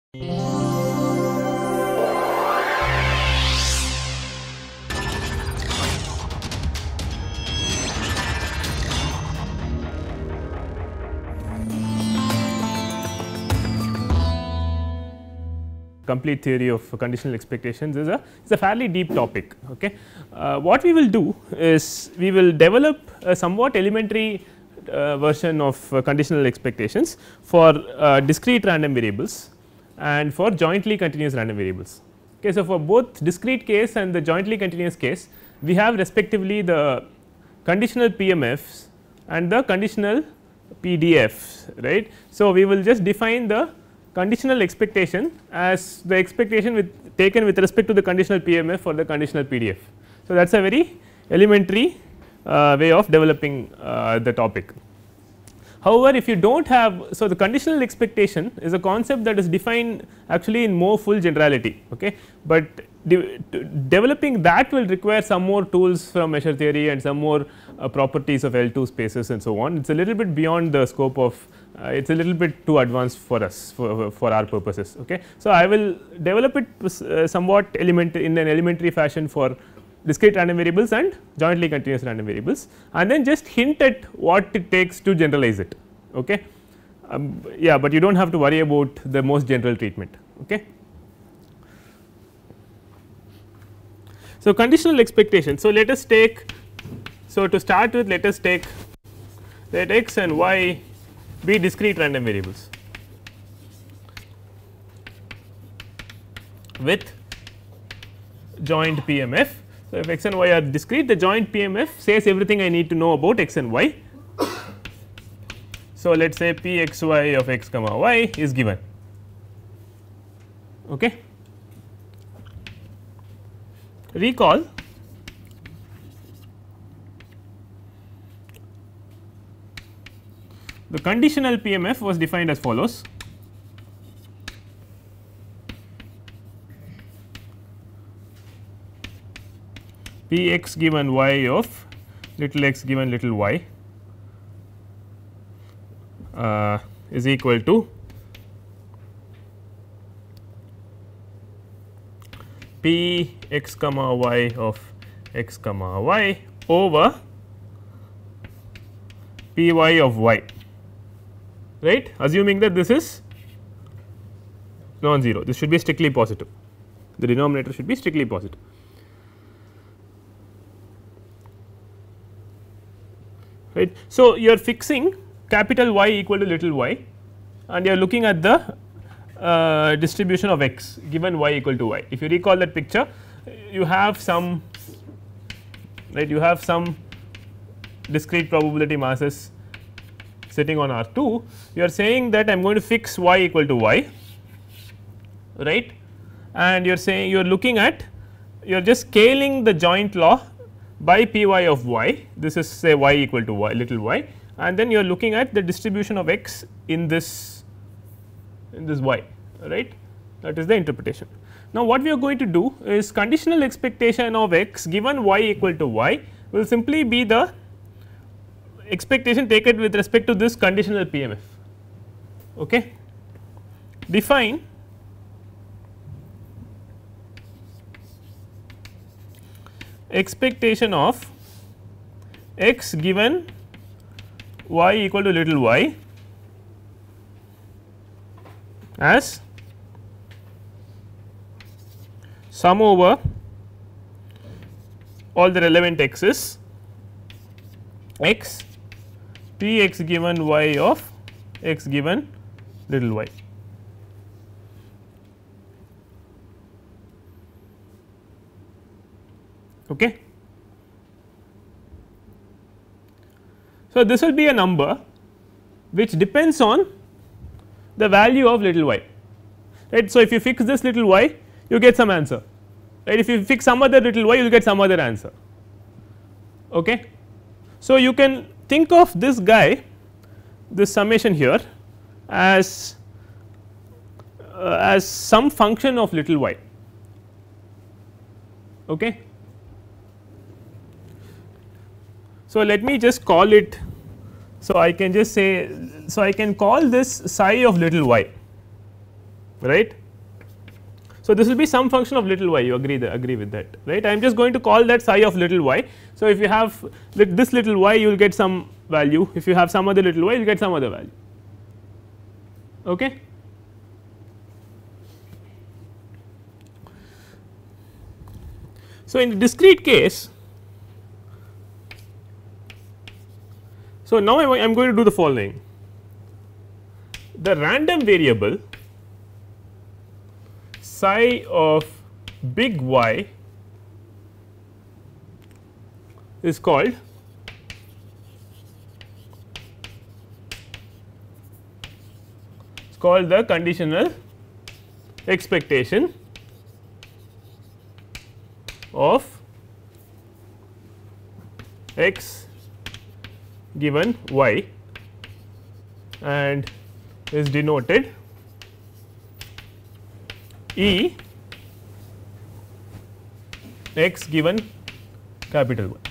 Complete theory of conditional expectations is a fairly deep topic. Okay. What we will do is we will develop a somewhat elementary version of conditional expectations for discrete random variables and for jointly continuous random variables. Okay. So, for both discrete case and the jointly continuous case, we have respectively the conditional PMFs and the conditional PDFs, right. So, we will just define the conditional expectation as the expectation taken with respect to the conditional PMF for the conditional PDF. So, that is a very elementary way of developing the topic. However, if you do not have, so the conditional expectation is a concept that is defined actually in more full generality, okay. But developing that will require some more tools from measure theory and some more properties of L2 spaces and so on. It is a little bit beyond the scope of it is a little bit too advanced for us for our purposes. Okay. So, I will develop it somewhat in an elementary fashion for discrete random variables and jointly continuous random variables, and then just hint at what it takes to generalize it. Okay. Yeah, but you do not have to worry about the most general treatment. Okay. So, conditional expectation. So, let us take, so to start with, let us take, let x and y be discrete random variables with joint PMF. So, if x and y are discrete, the joint PMF says everything I need to know about x and y. So, let us say p x y of x comma y is given. Okay. Recall the conditional PMF was defined as follows. P x given y of little x given little y is equal to P x comma y of x comma y over P y of y, right, assuming that this is non-zero. This should be strictly positive, the denominator should be strictly positive. Right. So, you are fixing capital Y equal to little y and you are looking at the distribution of x given y equal to y. If you recall that picture, you have some, right, you have some discrete probability masses sitting on R2. You are saying that I am going to fix y equal to y, right, and you are saying you are looking at, you are just scaling the joint law by p y of y. This is say y equal to y little y, and then you are looking at the distribution of x in this y, right, that is the interpretation. Now, what we are going to do is conditional expectation of x given y equal to y will simply be the expectation taken with respect to this conditional PMF. Okay. Define expectation of x given y equal to little y as sum over all the relevant x's x p x given y of x given little y. Okay. So, this will be a number which depends on the value of little y, right. So, if you fix this little y, you get some answer, right. If you fix some other little y, you will get some other answer. Okay. So, you can think of this guy, this summation here as some function of little y. Okay. So, let me just call it, so I can just say, so I can call this psi of little y, right. So, this will be some function of little y, you agree with that, right. I am just going to call that psi of little y. So, if you have this little y, you will get some value, if you have some other little y, you will get some other value. Okay. So, in the discrete case, so now I am going to do the following: the random variable psi of big Y is called the conditional expectation of x given y, and is denoted E x given capital Y.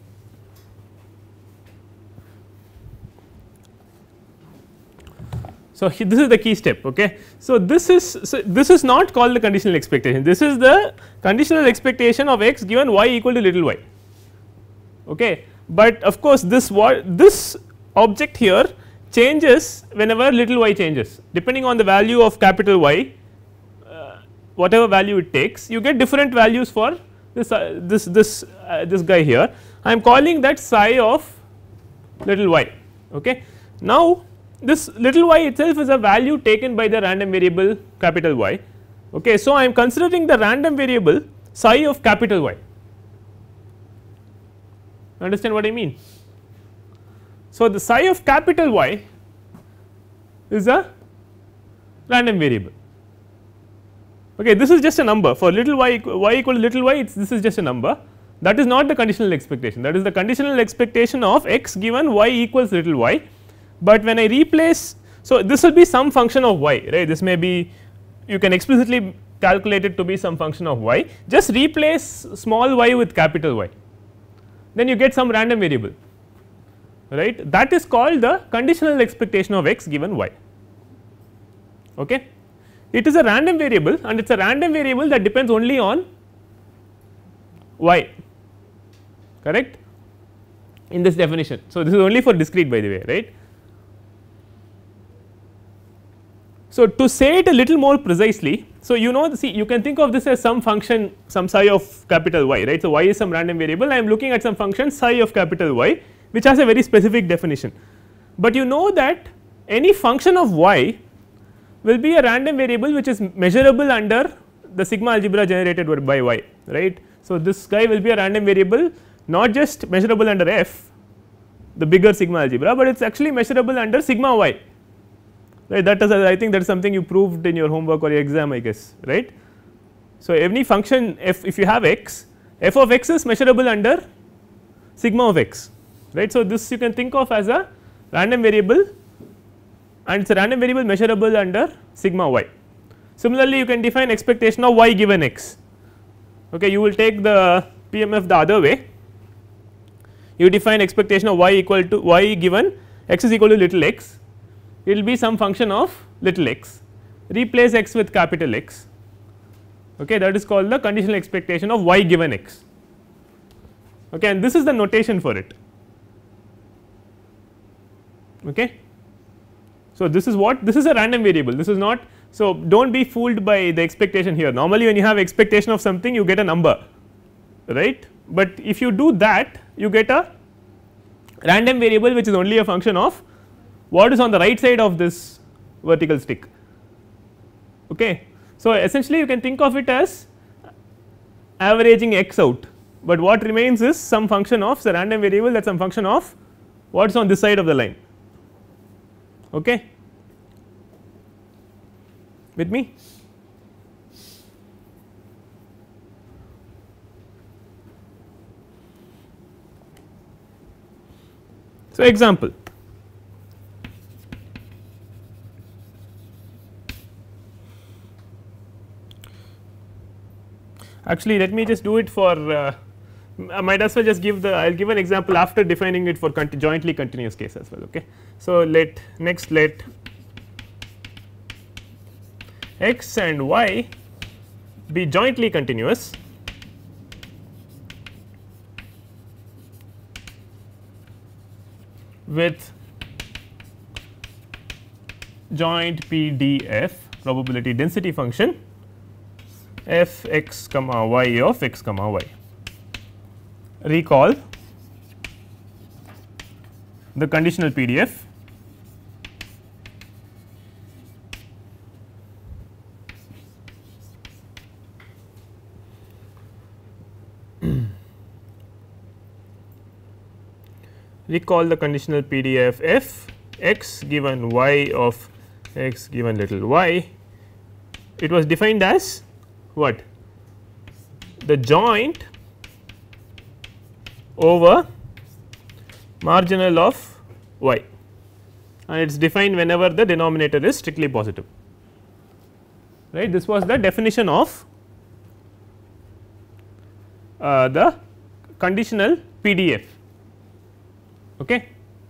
So, this is the key step. Okay. So, this is not called the conditional expectation, this is the conditional expectation of x given y equal to little y. Okay. But of course, this object here changes whenever little y changes, depending on the value of capital Y, whatever value it takes, you get different values for this guy here. I am calling that psi of little y. Okay. Now, this little y itself is a value taken by the random variable capital Y. Okay. So, I am considering the random variable psi of capital Y. Understand what I mean? So, the psi of capital Y is a random variable. Okay, this is just a number for little y equal to little y, this is just a number, that is not the conditional expectation, that is the conditional expectation of x given y equals little y. But when I replace, so this will be some function of y, right, this may be, you can explicitly calculate it to be some function of y, just replace small y with capital Y, then you get some random variable, right, that is called the conditional expectation of x given y. Okay. It is a random variable, and it is a random variable that depends only on y, correct, in this definition. So, this is only for discrete, by the way, right. So, to say it a little more precisely, so you know, see, you can think of this as some function, some psi of capital Y, right. So, y is some random variable, I am looking at some function psi of capital Y, which has a very specific definition, but you know that any function of y will be a random variable which is measurable under the sigma algebra generated by y, right. So, this guy will be a random variable not just measurable under f, the bigger sigma algebra, but it is actually measurable under sigma y, right. That is, I think that is something you proved in your homework or your exam, I guess, right. So, any function if you have x, f of x is measurable under sigma of x, right. So, this you can think of as a random variable, and it is a random variable measurable under sigma y. Similarly, you can define expectation of y given x. Okay, you will take the PMF the other way, you define expectation of y equal to y given x is equal to little x, it will be some function of little x, replace x with capital X, okay, that is called the conditional expectation of y given x. Okay, and this is the notation for it. Okay. So, this is what, this is a random variable, this is not, so do not be fooled by the expectation here. Normally, when you have expectation of something, you get a number, right, but if you do that, you get a random variable which is only a function of what is on the right side of this vertical stick. Okay. So, essentially you can think of it as averaging x out, but what remains is some function of the random variable, that is some function of what is on this side of the line. Okay. With me? So, example, actually let me just do it for I might as well just give the, I will give an example after defining it for jointly continuous case as well. Okay. So, let x and y be jointly continuous with joint PDF probability density function f x comma y of x comma y. Recall the conditional PDF recall the conditional PDF f x given y of x given little y. It was defined as what? The joint over marginal of y, and it is defined whenever the denominator is strictly positive, right. This was the definition of the conditional PDF. Okay.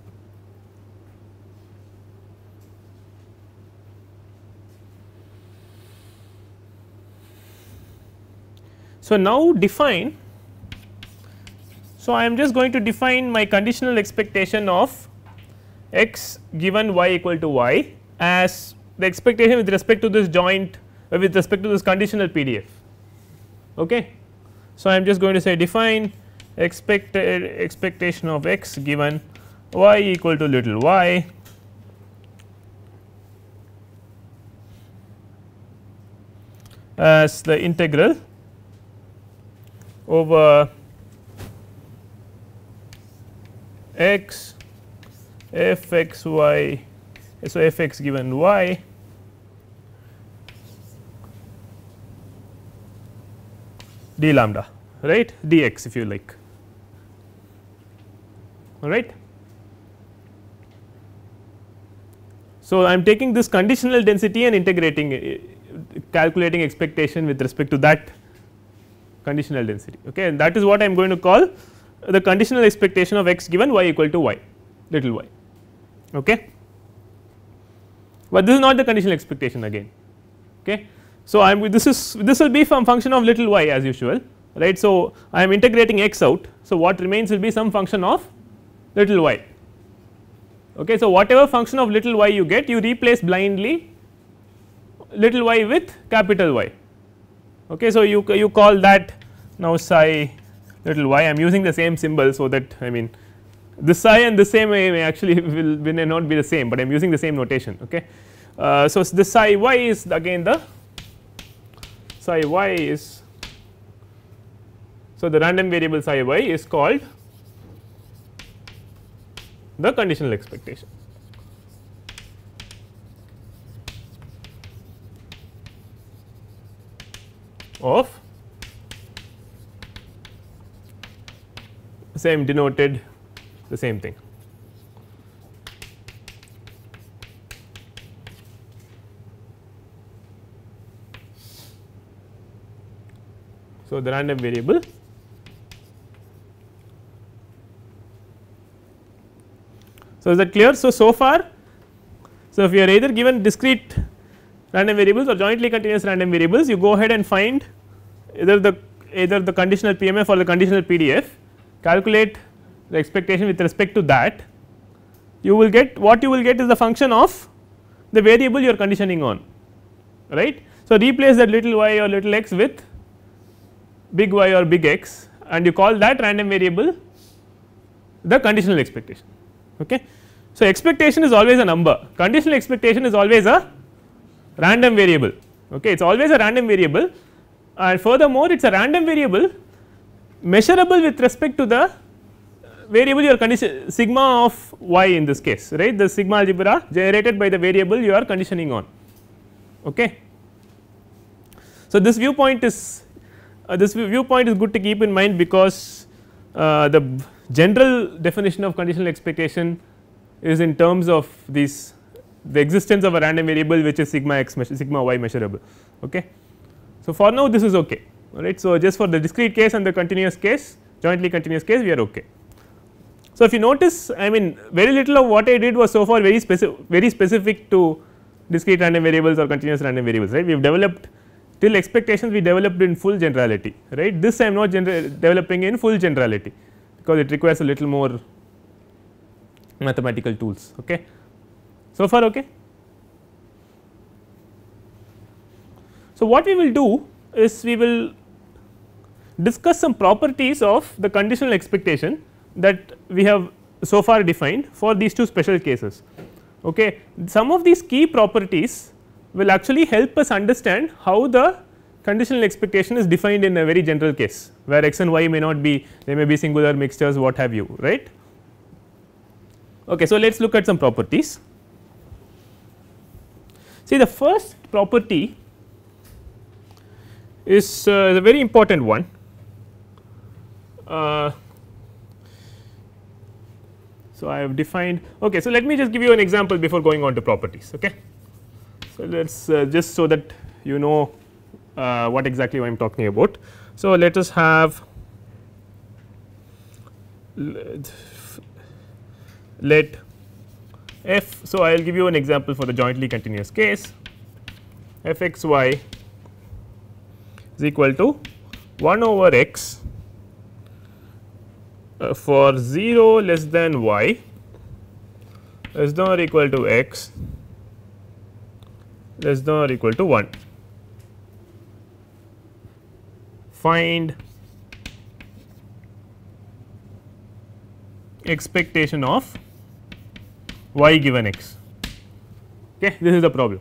So, now define. So, I am just going to define my conditional expectation of x given y equal to y as the expectation with respect to this joint with respect to this conditional PDF. Okay. So, I am just going to say define expectation of x given y equal to little y as the integral over x f x y. So, f x given y d lambda, right, dx if you like, all right. So, I am taking this conditional density and integrating calculating expectation with respect to that conditional density, okay, and that is what I am going to call the conditional expectation of x given y equal to y little y, okay. But this is not the conditional expectation again, okay. So, I am this will be from function of little y as usual, right. So, I am integrating x out. So, what remains will be some function of little y, okay. So, whatever function of little y you get, you replace blindly little y with capital Y, okay. So, you call that now psi little y. I am using the same symbol, so that I mean this psi and the same may actually may not be the same, but I am using the same notation, okay. So, this psi y is again the psi y is, so the random variable psi y is called the conditional expectation. Of same denoted the same thing. So, the random variable so is that clear. So far, so if you are either given discrete random variables or jointly continuous random variables, you go ahead and find either the conditional PMF or the conditional PDF, calculate the expectation with respect to that. You will get what you will get is the function of the variable you are conditioning on, right. So, replace that little y or little x with big Y or big X, and you call that random variable the conditional expectation, okay. So, expectation is always a number, conditional expectation is always a random variable, okay. It is always a random variable, and furthermore it is a random variable measurable with respect to the variable you are condition sigma of y in this case, right, the sigma algebra generated by the variable you are conditioning on, okay. So, this viewpoint is good to keep in mind, because the general definition of conditional expectation is in terms of these the existence of a random variable which is sigma x sigma y measurable, okay. So, for now this is okay, alright. So, just for the discrete case and the continuous case, jointly continuous case, we are okay. So, if you notice, I mean very little of what I did was so far very specific to discrete random variables or continuous random variables, right. We have developed till expectations, we developed in full generality, right. This I am not developing in full generality, because it requires a little more mathematical tools. Okay. So far, okay. So, what we will do is we will discuss some properties of the conditional expectation that we have so far defined for these two special cases. Okay. Some of these key properties will actually help us understand how the conditional expectation is defined in a very general case, where x and y may not be, they may be singular mixtures, what have you, right. Okay. So, let us look at some properties. See, the first property is a very important one. So, I have defined, okay. So, let me just give you an example before going on to properties. Okay. So, let us just so that you know what exactly I am talking about. So, let us have let f. So, I will give you an example for the jointly continuous case. F x y is equal to 1 over x for 0 less than y less than or equal to x less than or equal to 1. Find expectation of y given x. Okay, this is the problem.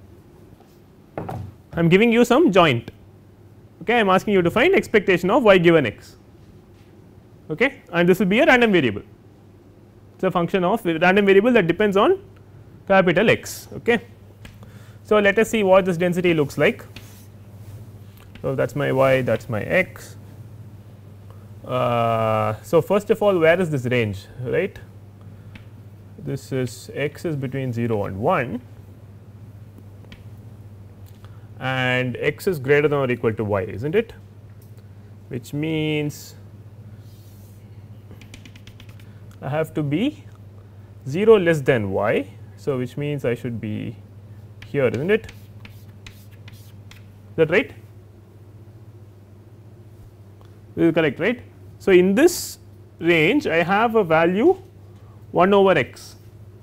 I am giving you some joint. Okay, I am asking you to find expectation of y given x. Okay, and this will be a random variable. It is a function of random variable that depends on capital X. Okay. So, let us see what this density looks like. So, that is my y, that is my x. So, first of all, where is this range, right? This is x is between 0 and 1, and x is greater than or equal to y, is not it, which means I have to be 0 less than y. So, which means I should be here, is not it, is that right? This is correct, right. So, in this range I have a value 1 over x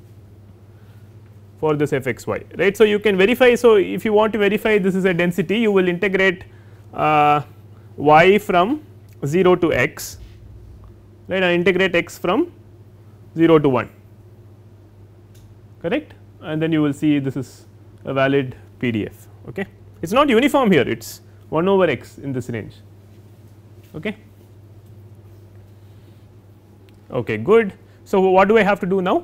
for this f x y, right. So, you can verify. So, if you want to verify this is a density, you will integrate y from 0 to x, right, and integrate x from 0 to 1, correct, and then you will see this is a valid PDF. Okay. It is not uniform here, it is 1 over x in this range. Okay. Okay, good. So, what do I have to do now?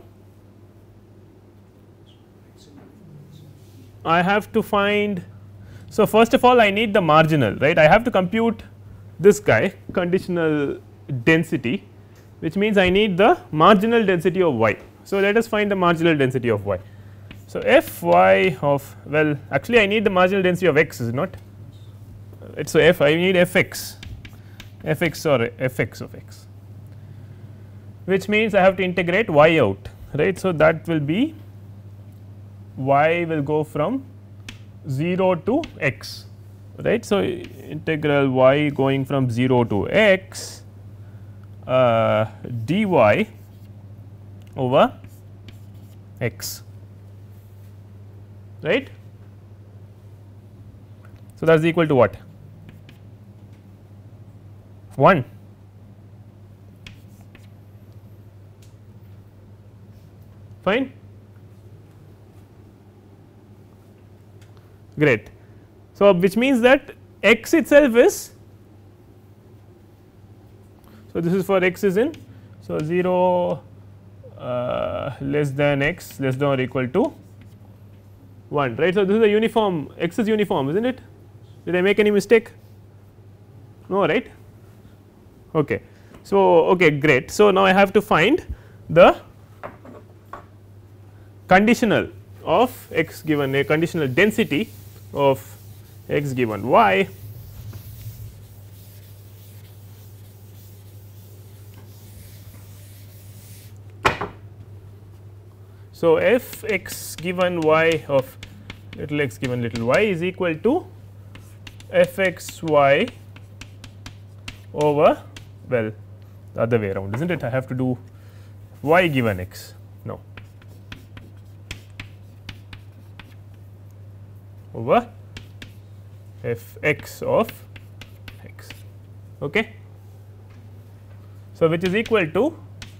I have to find, so first of all I need the marginal, right. I have to compute this guy conditional density, which means I need the marginal density of y. So, let us find the marginal density of y. So, f y of, well, actually I need the marginal density of x, is it not? So, f I need f x or f x of x, which means I have to integrate y out, right. So, that will be y will go from 0 to x, right. So, integral y going from 0 to x dy over x, right. So, that is equal to what? 1. Fine. Great. So, which means that x itself is, so this is for x is in, so 0 less than x less than or equal to 1, right. So, this is a uniform, x is uniform, is not it? Did I make any mistake? No, right. Okay. So, okay, great. So, now I have to find the conditional of x given a conditional density of x given y. So, f x given y of little x given little y is equal to f x y over, well, the other way around, isn't it? I have to do y given x, no, over f x of x, okay. So, which is equal to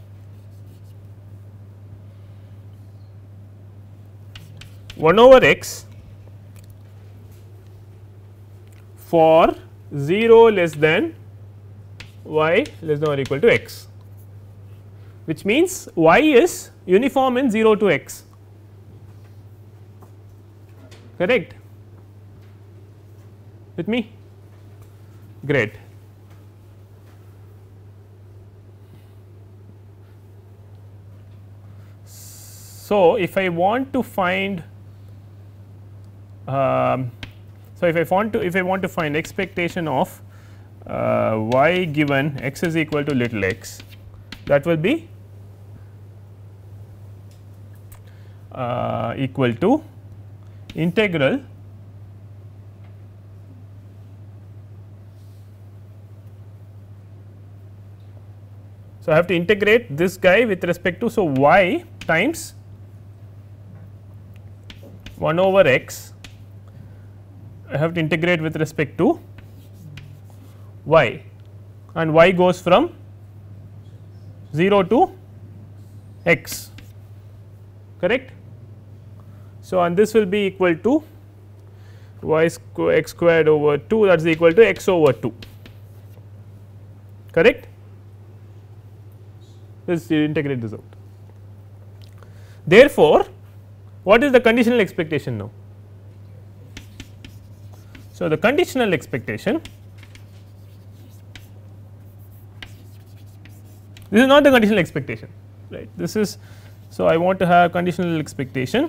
one over x for 0 less than y less than or equal to x, which means y is uniform in 0 to x, correct, with me, great. So, if I want to find so if I want to find expectation of y given x is equal to little x, that will be equal to integral so I have to integrate this guy with respect to, so y times 1 over x, I have to integrate with respect to y, and y goes from 0 to x, correct. So, and this will be equal to y x squared over 2, that is equal to x over 2, correct. Let us integrate this out. Therefore, what is the conditional expectation now? So, the conditional expectation, this is not the conditional expectation, right, this is, so I want to have conditional expectation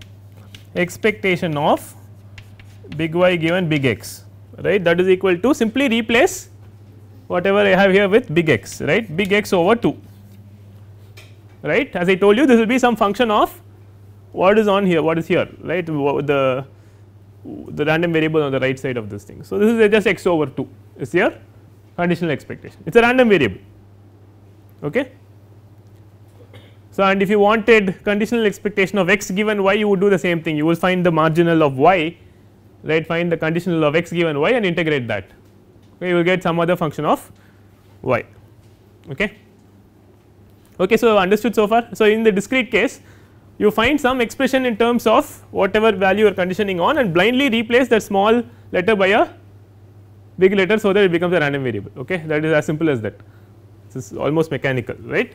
of big Y given big X, right, that is equal to simply replace whatever I have here with big X, right, big X over 2, right. As I told you, this will be some function of what is on here, what is here, right, the random variable on the right side of this thing. So, this is just x over 2 is your conditional expectation, it is a random variable, okay. So, and if you wanted conditional expectation of x given y, you would do the same thing, you will find the marginal of y, right, find the conditional of x given y and integrate that, okay, you will get some other function of y, okay. Okay, so, understood so far. So, in the discrete case, you find some expression in terms of whatever value you are conditioning on and blindly replace that small letter by a big letter, so that it becomes a random variable, okay, that is as simple as that, this is almost mechanical, right.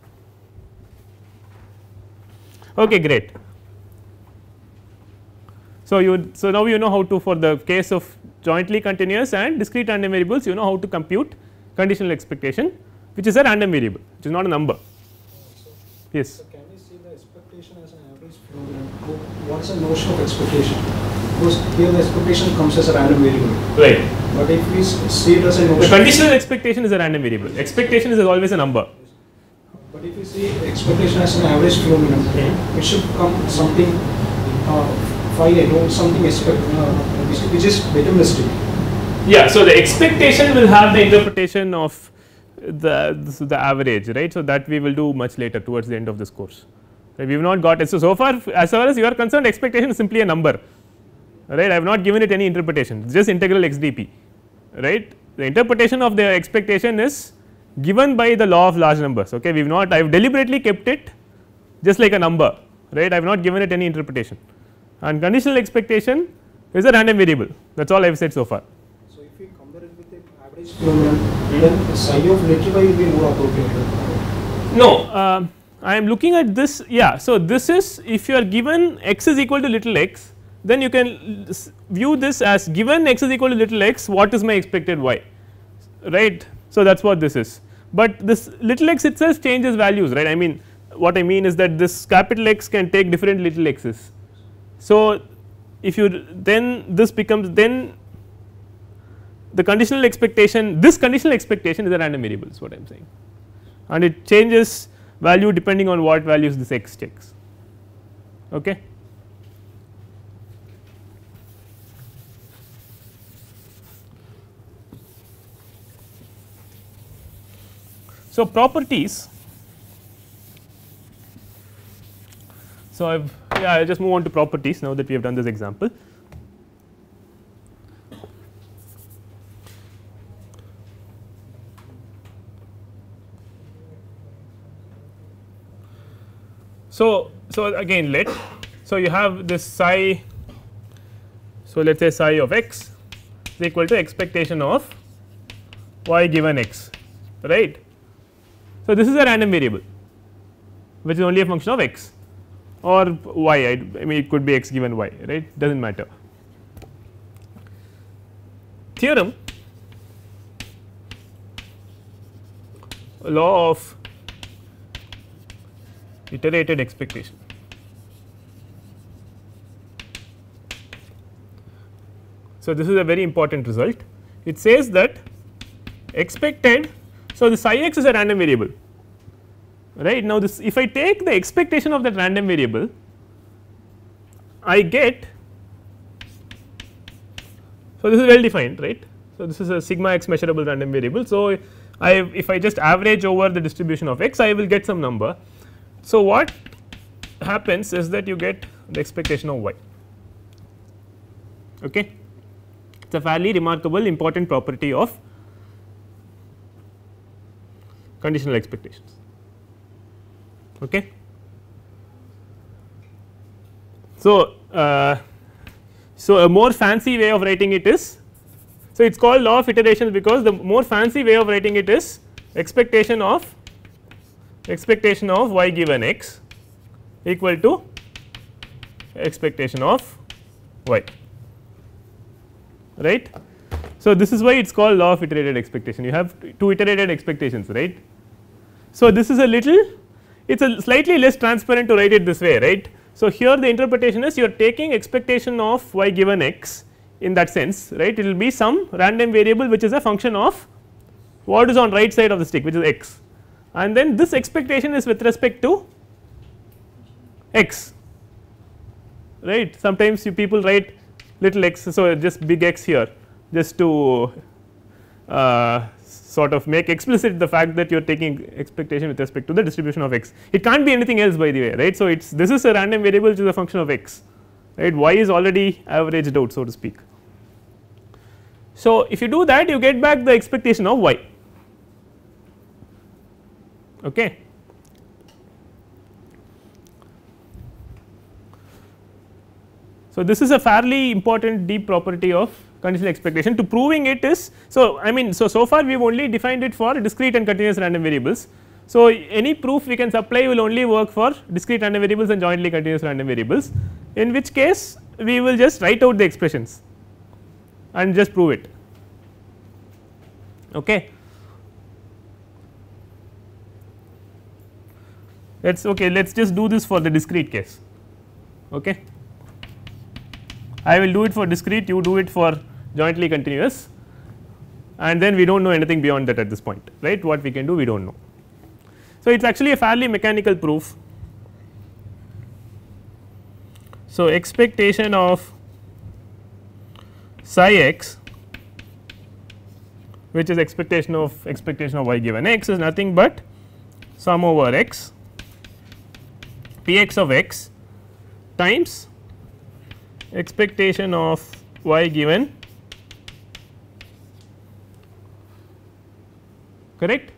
Okay, great. So, now you know how to, for the case of jointly continuous and discrete random variables, you know how to compute conditional expectation, which is a random variable, which is not a number. Yes. So can we see the expectation as an average phenomenon? What is the notion of expectation? Because here the expectation comes as a random variable. Right. But if we see it as a notion, the conditional expectation is a random variable. Expectation is always a number. But if we see expectation as an average phenomenon, it should come something finite or something which is deterministic. Yeah. So the expectation will have the interpretation of the average, right. So that we will do much later towards the end of this course. Right? We have not got it. So far as you are concerned, expectation is simply a number, right. I have not given it any interpretation, it's just integral x dp, right. The interpretation of the expectation is given by the law of large numbers. Okay, we have not, I have deliberately kept it just like a number, right. I have not given it any interpretation, and conditional expectation is a random variable, that is all I have said so far. So if we compare it with the average phenomenon, then the psi of little y will be more appropriate. No, I am looking at this, yeah. So this is, if you are given x is equal to little x, then you can view this as given x is equal to little x, what is my expected y, right. So that is what this is, but this little x itself changes values, right. I mean, what I mean is that this capital X can take different little x's. So if you then this becomes, then the conditional expectation, this conditional expectation is a random variable is what I am saying, and it changes value depending on what values this x takes, okay. So, properties. So, I will just move on to properties now that we have done this example. So, again so you have this psi. So, let us say psi of x is equal to expectation of y given x, right. So, this is a random variable which is only a function of x or y, I mean it could be x given y, right, does not matter. Theorem, law of iterated expectation. So, this is a very important result. It says that expected, so the psi x is a random variable, right. Now, this if I take the expectation of that random variable, I get, so this is well defined, right. So, this is a sigma x measurable random variable. So, if I just average over the distribution of x, I will get some number. So, what happens is that you get the expectation of y. Okay. It is a fairly remarkable important property of conditional expectations. Okay. So, a more fancy way of writing it is, so it is called law of iterations because the more fancy way of writing it is expectation of y given x equal to expectation of y, right. So, this is why it is called law of iterated expectation, you have two iterated expectations, right. So, this is a little, it is a slightly less transparent to write it this way, right. So, here the interpretation is you are taking expectation of y given x in that sense, right. It will be some random variable which is a function of what is on right side of the stick, which is x, and then this expectation is with respect to x, right. Sometimes you people write little x, so just big X here just to sort of make explicit the fact that you are taking expectation with respect to the distribution of x. It can't be anything else, by the way, right. So, it is, this is a random variable which is a function of x, right. Y is already averaged out, so to speak. So, if you do that, you get back the expectation of y. Okay. So, this is a fairly important deep property of conditional expectation. To proving it is, so I mean, so far we have only defined it for discrete and continuous random variables. So, any proof we can supply will only work for discrete random variables and jointly continuous random variables, in which case we will just write out the expressions and just prove it. Okay. Let us just do this for the discrete case. Okay. I will do it for discrete, you do it for jointly continuous, and then we do not know anything beyond that at this point, right. What we can do, we do not know. So, it is actually a fairly mechanical proof. So, expectation of psi x, which is expectation of y given x, is nothing but sum over x p x of x times expectation of y given, correct.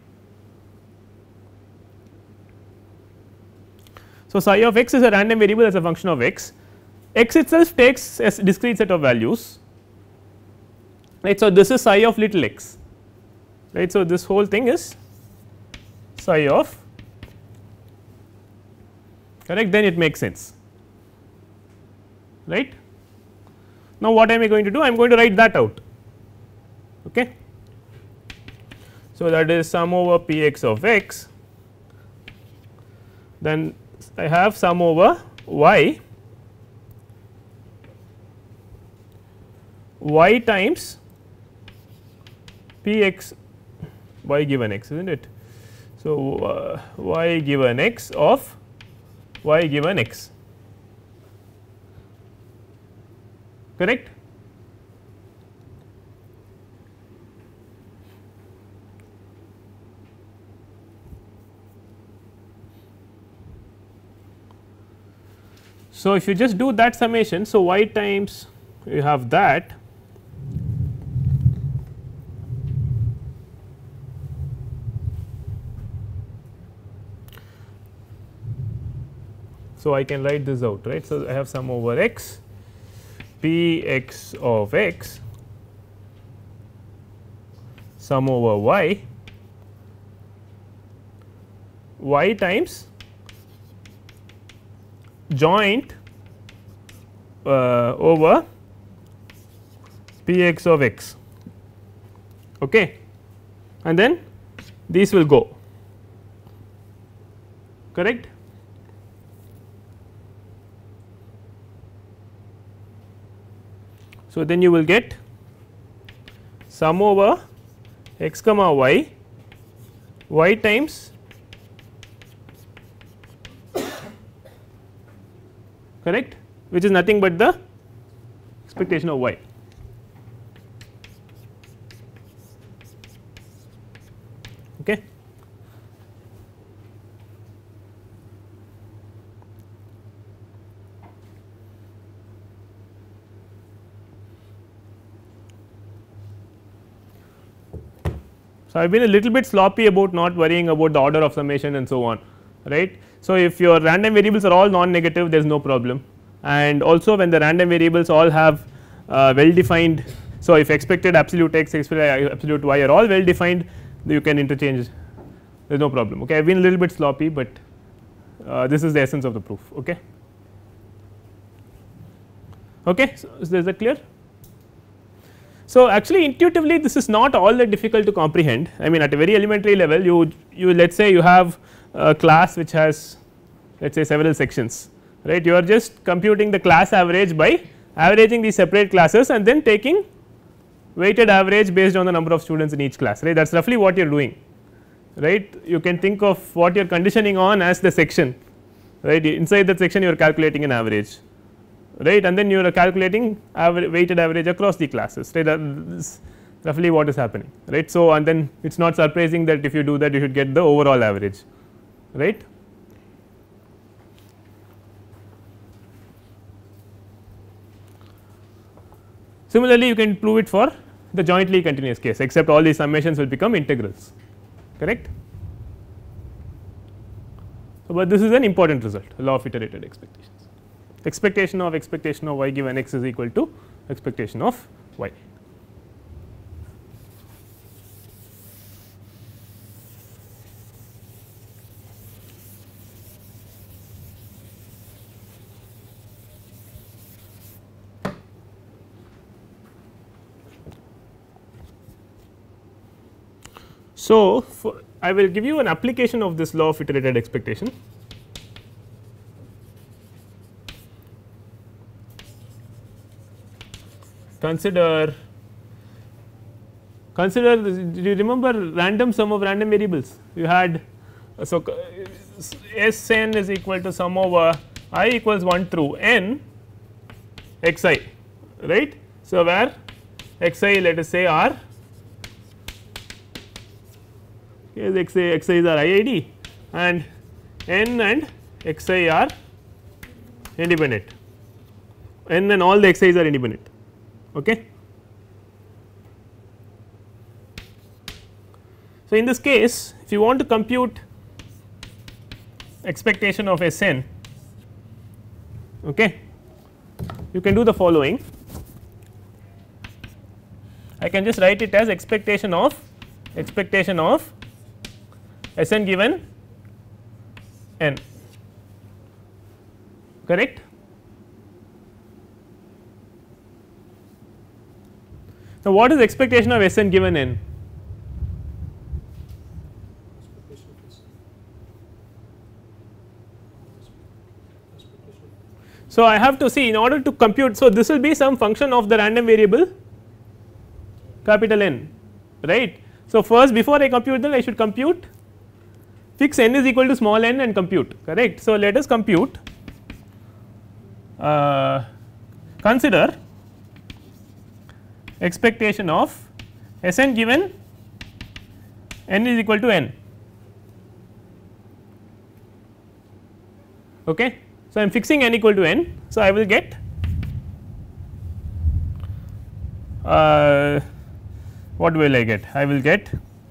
So, psi of x is a random variable as a function of x, x itself takes a discrete set of values, right. So, this is psi of little x, right. So, this whole thing is psi of, correct, then it makes sense, right. Now, what am I going to do? I am going to write that out. Okay. So, that is sum over p x of x, then I have sum over y times p x y given x, isn't it. So, y given x of y given x, correct. So, if you just do that summation, so y times you have that so I can write this out, right. So, I have sum over x p x of x sum over y times joint over p x of x, okay. And then these will go, correct. So, then you will get sum over x comma y times correct, which is nothing but the expectation of y. Okay. So, I have been a little bit sloppy about not worrying about the order of summation and so on, right. So, if your random variables are all non-negative, there is no problem, and also when the random variables all have well defined. So, if expected absolute x, expected absolute y are all well defined, you can interchange, there is no problem. Okay. I have been a little bit sloppy, but this is the essence of the proof. Okay. Okay. So, is that clear? So, actually intuitively this is not all that difficult to comprehend. I mean at a very elementary level, you let us say you have a class which has let us say several sections, right. You are just computing the class average by averaging these separate classes and then taking weighted average based on the number of students in each class, right. That is roughly what you are doing, right. You can think of what you are conditioning on as the section, right. Inside that section you are calculating an average, right, and then you are calculating weighted average across the classes, right. That is roughly what is happening, right. So, and then it is not surprising that if you do that you should get the overall average, right. Similarly, you can prove it for the jointly continuous case, except all these summations will become integrals, correct. So, but this is an important result, law of iterated expectations. Expectation of y given x is equal to expectation of y. So, I will give you an application of this law of iterated expectation. Consider do you remember random sum of random variables you had. So, S n is equal to sum over I equals 1 through n x I, right. So, where x I let us say are x I is our IID and n and x I are independent, n and all the x I's are independent. Okay. So, in this case if you want to compute expectation of S n, okay, you can do the following. I can just write it as expectation of S n given n, correct. So, what is expectation of S n given n? So, I have to see in order to compute. So, this will be some function of the random variable capital N, right. So, first before I compute that I should compute fix n is equal to small n and compute, correct. So, let us compute consider expectation of S n given n is equal to n, okay. So, I am fixing n equal to n. So, I will get what will I get? I will get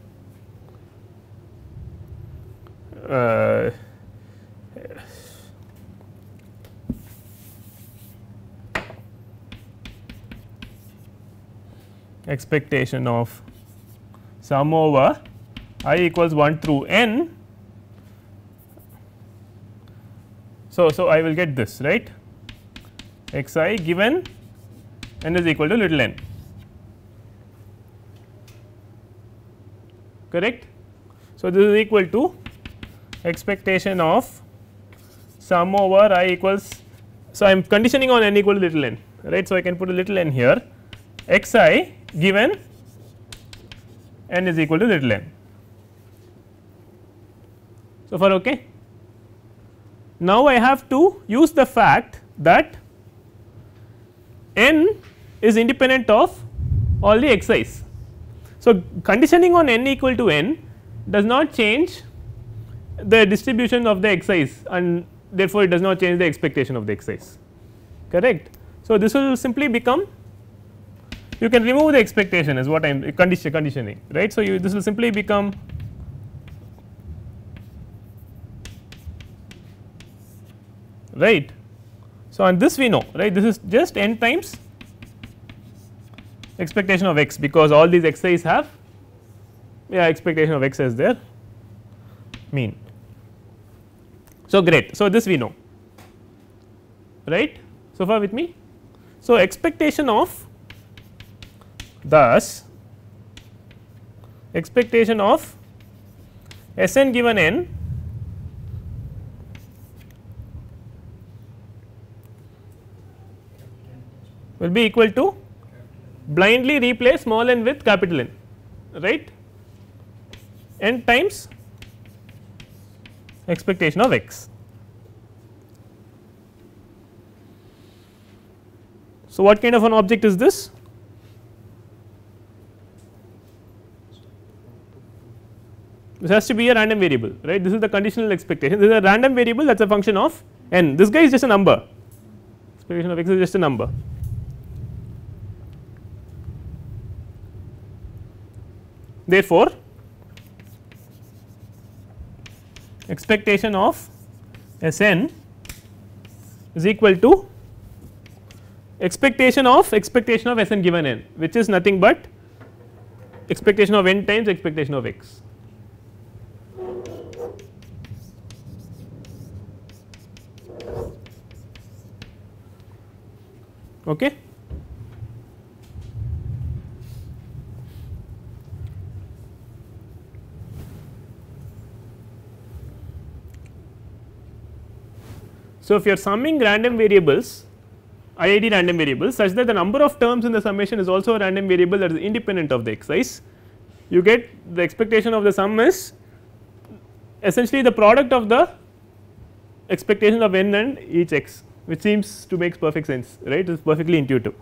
expectation of sum over I equals 1 through n. So, I will get this, right, x I given n is equal to little n, correct. So, this is equal to expectation of sum over I equals. So, I am conditioning on n equal to little n, right. So, I can put a little n here, x I given n is equal to little n. So, far okay. Now, I have to use the fact that n is independent of all the x i's. So, conditioning on n equal to n does not change the distribution of the x i's, and therefore, it does not change the expectation of the x i's, correct. So, this will simply become, you can remove the expectation is what I am conditioning, right. So, this will simply become right. So, and this we know, right, this is just n times expectation of x, because all these x i's have expectation of x as their mean. So, great. So, this we know, right, so far with me. So, expectation of, thus expectation of S n given n will be equal to blindly replace small n with capital N, right, n times expectation of x. So, what kind of an object is this? This has to be a random variable, right. This is the conditional expectation. This is a random variable, that is a function of n. This guy is just a number, expectation of x is just a number. Therefore, expectation of S n is equal to expectation of S n given n, which is nothing but expectation of n times expectation of x. Okay. So, if you are summing random variables, IID random variables, such that the number of terms in the summation is also a random variable that is independent of the x i's, you get the expectation of the sum is essentially the product of the expectation of n and each x, which seems to make perfect sense, right, it is perfectly intuitive.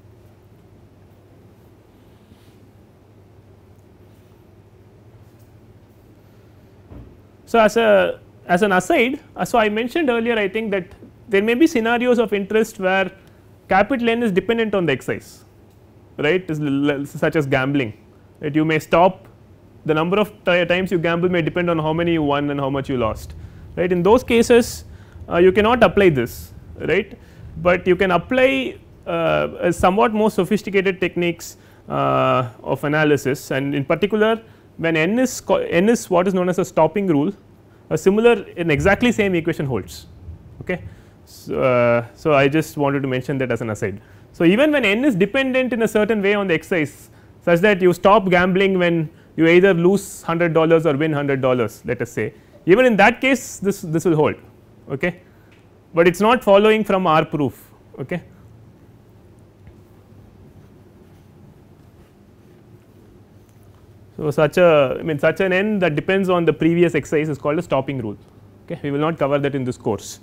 So, as an aside, so I mentioned earlier, I think that there may be scenarios of interest where capital N is dependent on the x i's, right, such as gambling, right. You may stop, the number of times you gamble may depend on how many you won and how much you lost, right. In those cases you cannot apply this, right, but you can apply somewhat more sophisticated techniques of analysis, and in particular when n is what is known as a stopping rule, a similar in exactly same equation holds. Okay. So, I just wanted to mention that as an aside. So, even when n is dependent in a certain way on the x i's, such that you stop gambling when you either lose $100 or win $100, let us say, even in that case this will hold, okay, but it is not following from our proof. Okay. So, such an n that depends on the previous x i's is called a stopping rule. Okay. We will not cover that in this course.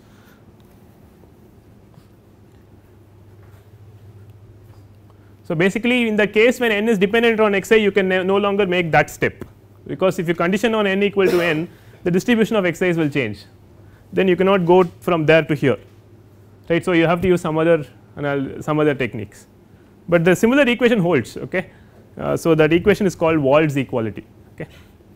So, basically in the case when n is dependent on x I, you can no longer make that step, because if you condition on n equal to n, the distribution of x i's will change, then you cannot go from there to here, right. So, you have to use some other techniques, but the similar equation holds. Okay. So, that equation is called Wald's equality. Okay.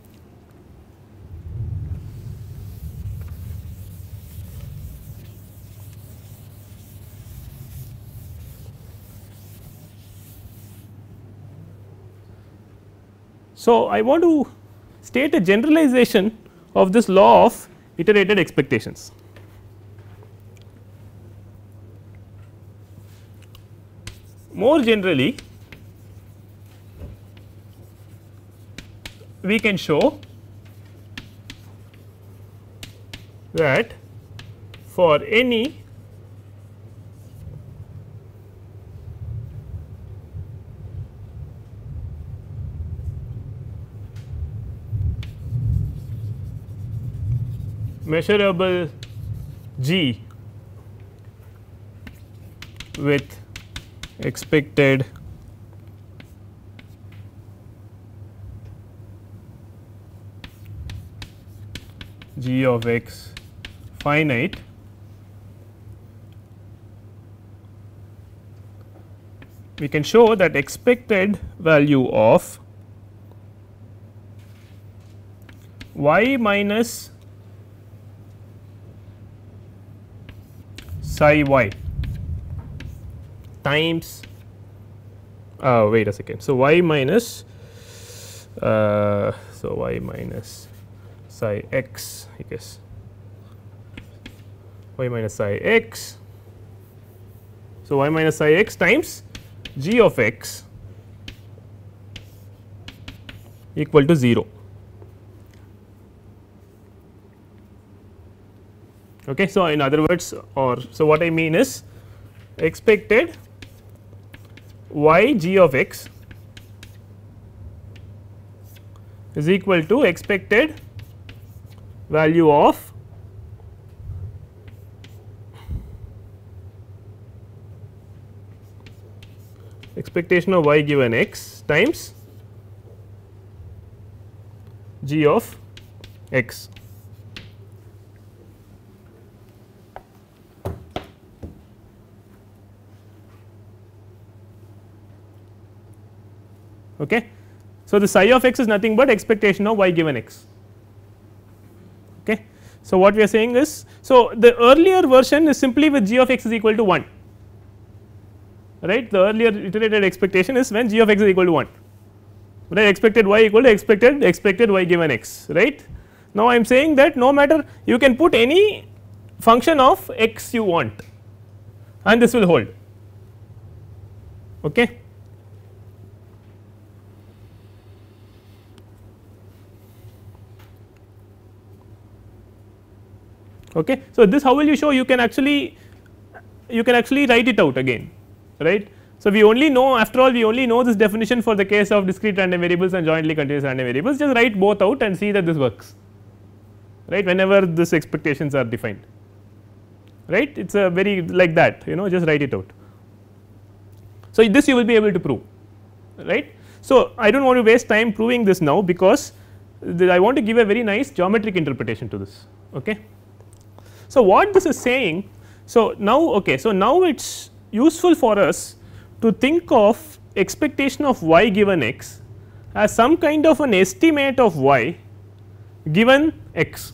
So, I want to state a generalization of this law of iterated expectations. More generally, we can show that for any measurable g with expected g of x finite, we can show that expected value of y minus psi y times wait a second. So, y minus psi x, I guess y minus psi x. So, y minus psi x times g of x equal to 0. Okay. So, in other words, so what I mean is expected y g of x is equal to expected value of expectation of y given x times g of x. Okay. So, the psi of x is nothing but expectation of y given x. Okay. So, what we are saying is, so the earlier version is simply with g of x is equal to 1, right. The earlier iterated expectation is when g of x is equal to 1, right, expected y equal to expected y given x, right. Now, I am saying that no matter you can put any function of x you want and this will hold. Okay. Okay. So, this how will you show? You can actually write it out again, right. So, we only know, after all we only know this definition for the case of discrete random variables and jointly continuous random variables. Just write both out and see that this works, right, whenever these expectations are defined, right. It is a very like that, just write it out. So, this you will be able to prove, right. So, I do not want to waste time proving this now, because I want to give a very nice geometric interpretation to this. Okay. So, what this is saying, so now it is useful for us to think of expectation of y given x as some kind of an estimate of y given x.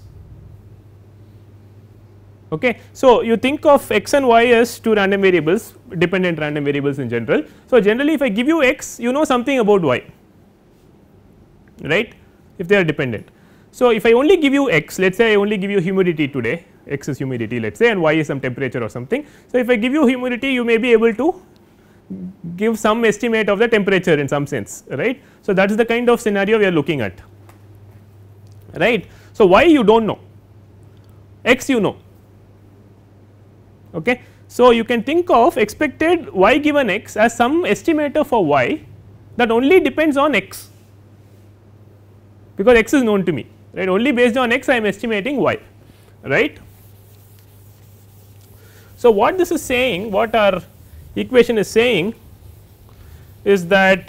Okay. So, you think of x and y as two random variables, dependent random variables in general. So, generally if I give you x, you know something about y, right, if they are dependent. So, if I only give you x, let us say I only give you humidity today, x is humidity let us say, and y is some temperature or something. So, if I give you humidity, you may be able to give some estimate of the temperature in some sense, right. So, that is the kind of scenario we are looking at, right. So, y you do not know, x you know. Okay. So, you can think of expected y given x as some estimator for y that only depends on x, because x is known to me, right, only based on x I am estimating y, right. So, what this is saying, what our equation is saying is that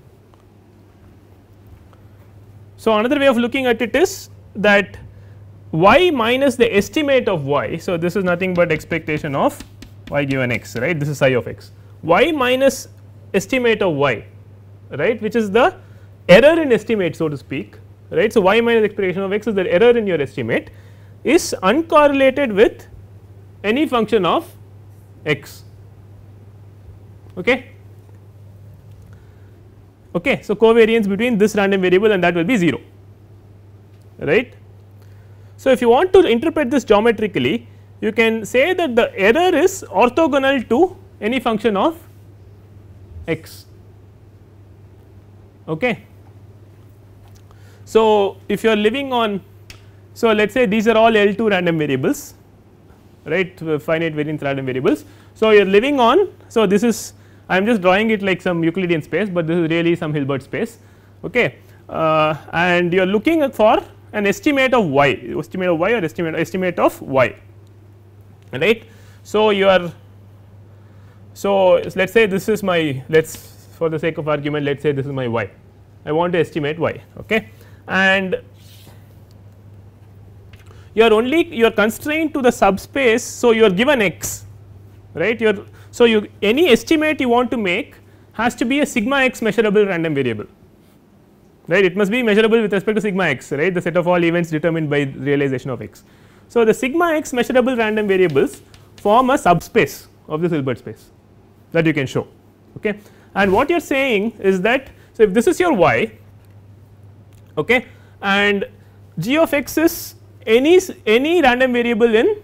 so another way of looking at it is that y minus the estimate of y. So, this is nothing but expectation of y given x, right, this is psi of x, y minus estimate of y, right, which is the error in estimate, so to speak, right. So, y minus expectation of x is the error in your estimate, is uncorrelated with any function of x. Okay. Okay. So, covariance between this random variable and that will be 0, right. So, if you want to interpret this geometrically, you can say that the error is orthogonal to any function of x. Okay. So, if you are living on, so let us say these are all L2 random variables, right, finite variance random variables. So, you are living on, so this is, I am just drawing it like some Euclidean space, but this is really some Hilbert space, okay. And you are looking for an estimate of y, or estimate of y, right. So, you are, so let us say this is my, let us for the sake of argument let us say this is my y, I want to estimate y, okay, and you are constrained to the subspace. So, you are given x, right, so you any estimate you want to make has to be a sigma x measurable random variable, right, it must be measurable with respect to sigma x, right, the set of all events determined by realization of x. So, the sigma x measurable random variables form a subspace of this Hilbert space that you can show, okay. And what you are saying is that, so if this is your y, okay, and g of x is any random variable in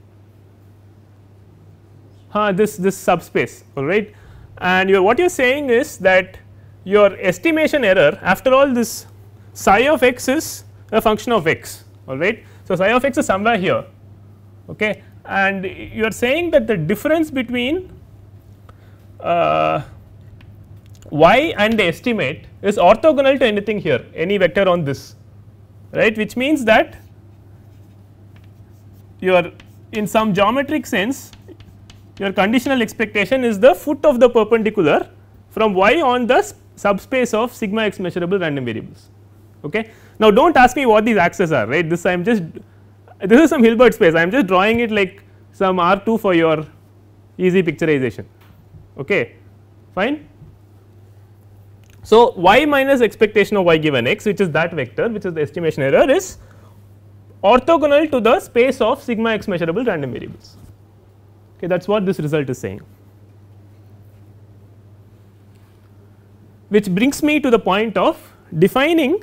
this subspace, all right, and what you are saying is that your estimation error, after all this psi of x is a function of x, all right. So, psi of x is somewhere here, okay, and you are saying that the difference between y and the estimate is orthogonal to anything here, any vector on this, right, which means that your in some geometric sense your conditional expectation is the foot of the perpendicular from y on the subspace of sigma x measurable random variables, okay. Now, do not ask me what these axes are, right, this I am just, this is some Hilbert space, I am just drawing it like some R2 for your easy picturization, okay, fine. So, y minus expectation of y given x, which is that vector, which is the estimation error, is orthogonal to the space of sigma x measurable random variables, okay, that is what this result is saying. Which brings me to the point of defining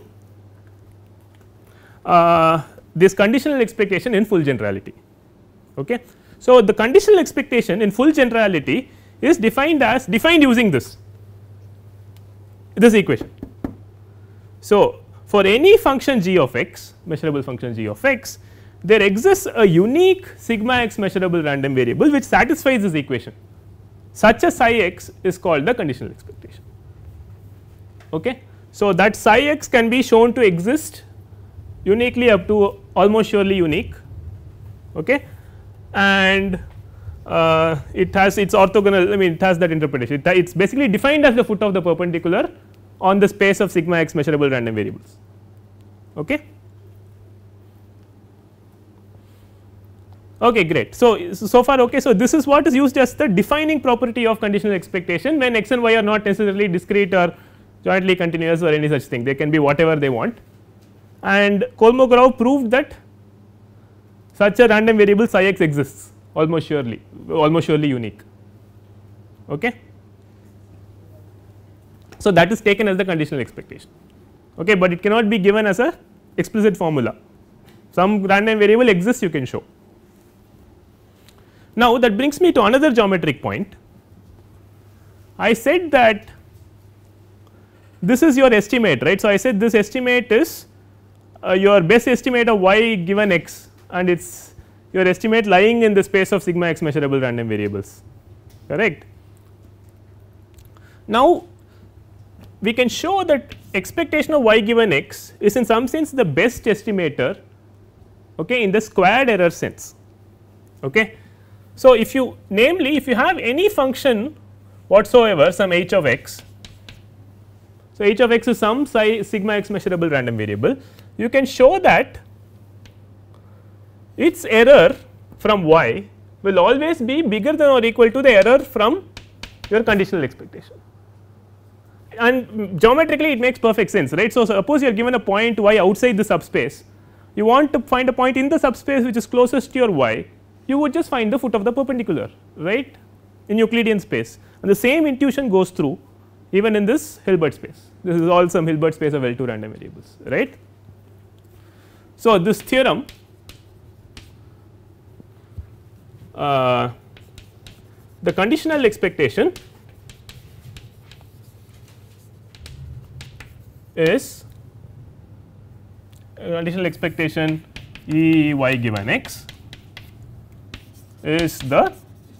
this conditional expectation in full generality, okay. So, the conditional expectation in full generality is defined using this equation. So, for any function g of x, measurable function g of x, there exists a unique sigma x measurable random variable which satisfies this equation, such a psi x is called the conditional expectation, okay. So, that psi x can be shown to exist uniquely up to almost surely unique, okay, and it has its orthogonal, I mean it has that interpretation, it is basically defined as the foot of the perpendicular on the space of sigma x measurable random variables, okay. Okay, great. So far okay. So, this is what is used as the defining property of conditional expectation when x and y are not necessarily discrete or jointly continuous or any such thing, they can be whatever they want, and Kolmogorov proved that such a random variable psi x exists almost surely unique, okay. So, that is taken as the conditional expectation, okay, but it cannot be given as a explicit formula, some random variable exists you can show. Now, that brings me to another geometric point. I said that this is your estimate, right. So, I said this estimate is your best estimate of y given x, and it is your estimate lying in the space of sigma x measurable random variables, correct. Now, we can show that expectation of y given x is in some sense the best estimator, okay, in the squared error sense, okay. So, if you namely if you have any function whatsoever, some h of x, so h of x is some sigma x measurable random variable, you can show that its error from y will always be bigger than or equal to the error from your conditional expectation, and geometrically it makes perfect sense, right. So, suppose you are given a point y outside the subspace, you want to find a point in the subspace which is closest to your y, you would just find the foot of the perpendicular, right, in Euclidean space, and the same intuition goes through even in this Hilbert space. This is all some Hilbert space of L2 random variables, right. So, this theorem the conditional expectation is conditional expectation E y given x is the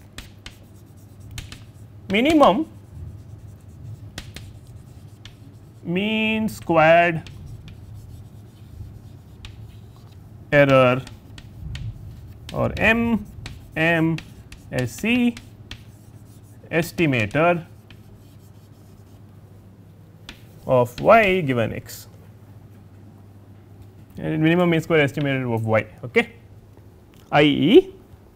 minimum mean squared error or MMSE estimator of y given x, and minimum mean square estimator of y, okay. I.e.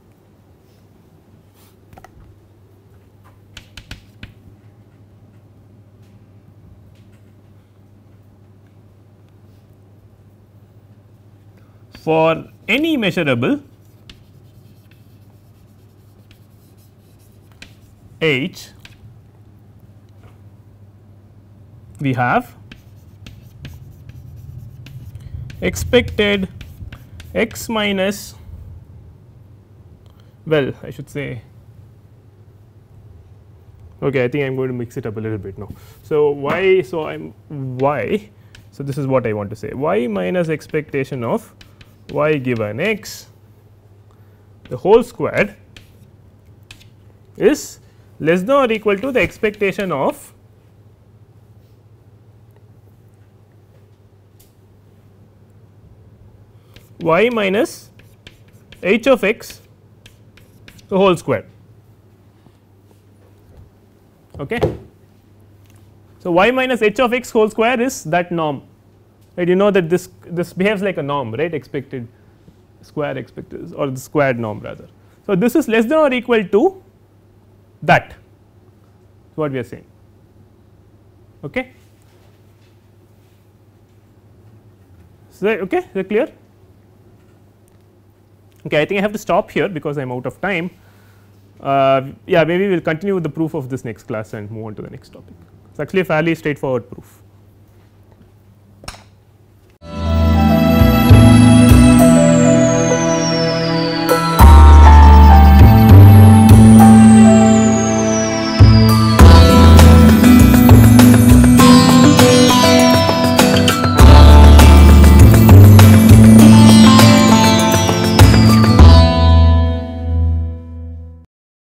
for any measurable h, we have expected x minus, well I should say, okay, I think I am going to mix it up a little bit now. So, y, so I am y, so this is what I want to say, y minus expectation of y given x the whole squared is less than or equal to the expectation of y minus h of x the whole square, okay. So, y minus h of x whole square is that norm, right. You know that this behaves like a norm, right, expected square expected or the squared norm rather. So, this is less than or equal to that is what we are saying, okay. So, okay, is that clear? Okay, I think I have to stop here because I am out of time. Yeah, maybe we will continue with the proof of this next class and move on to the next topic. It is actually a fairly straightforward proof.